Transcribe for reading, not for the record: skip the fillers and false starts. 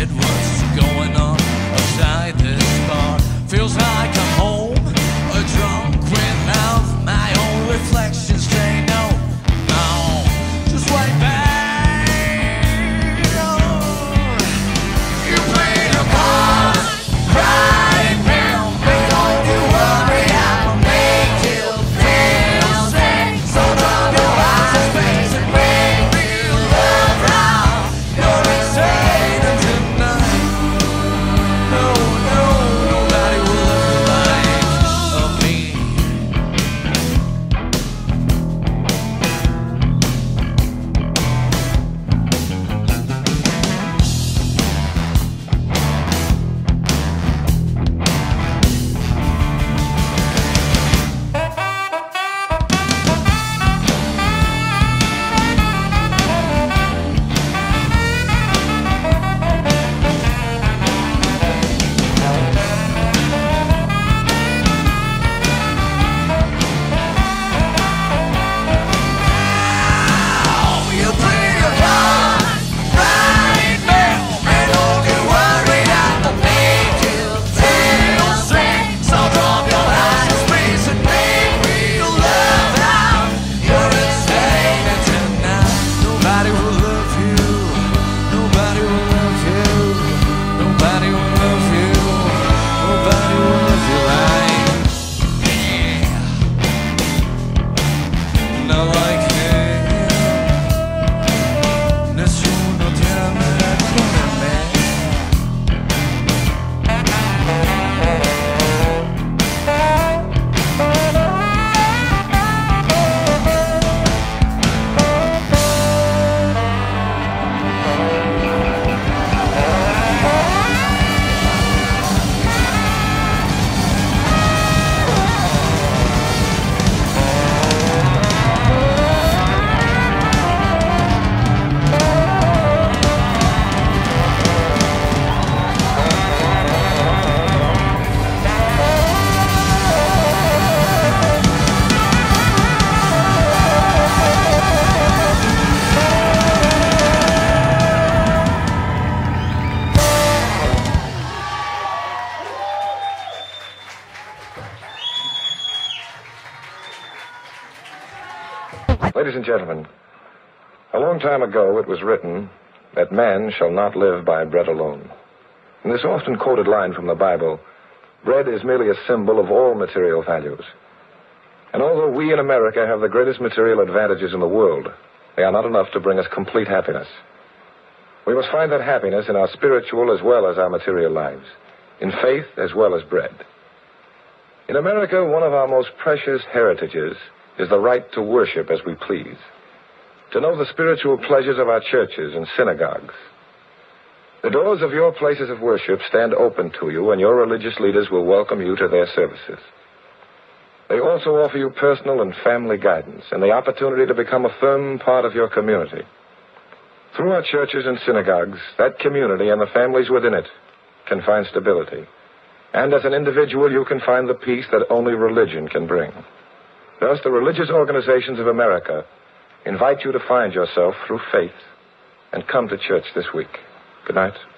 shit, what's going on outside this bar? Feels like I'm home, a drunk without my own reflection. Stay no, just way back. You play your cards right now, but don't you worry, I'll make you feel safe. So drop your eyes, face, and make me love now. You're insane tonight. No, nobody will ever like me. You play your cards right now, and don't you worry, I'll make you feel safe. So drop your eyes, please, and make me love out. You're insane tonight. Nobody will love you. Nobody will love you. Nobody will love you. Nobody will love you right. Yeah. Not like him. Nessuno tiene come me. Ladies and gentlemen, a long time ago it was written that man shall not live by bread alone. In this often quoted line from the Bible, bread is merely a symbol of all material values. And although we in America have the greatest material advantages in the world, they are not enough to bring us complete happiness. We must find that happiness in our spiritual as well as our material lives, in faith as well as bread. In America, one of our most precious heritages is the right to worship as we please, to know the spiritual pleasures of our churches and synagogues. The doors of your places of worship stand open to you, and your religious leaders will welcome you to their services. They also offer you personal and family guidance and the opportunity to become a firm part of your community. Through our churches and synagogues, that community and the families within it can find stability. And as an individual, you can find the peace that only religion can bring. Thus, the religious organizations of America invite you to find yourself through faith and come to church this week. Good night.